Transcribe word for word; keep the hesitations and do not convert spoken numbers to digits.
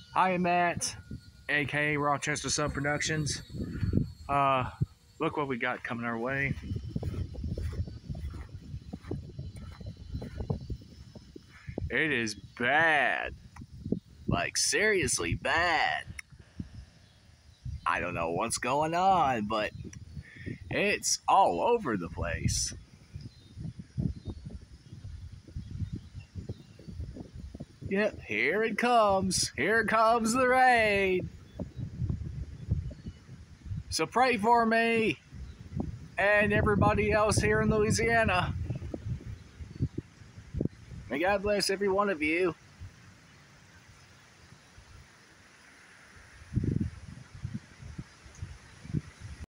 Hi, Matt, aka Rochester Sun Productions. Uh, look what we got coming our way. It is bad. Like, seriously bad. I don't know what's going on, but it's all over the place. Yep, here it comes. Here comes the rain. So pray for me and everybody else here in Louisiana. May God bless every one of you.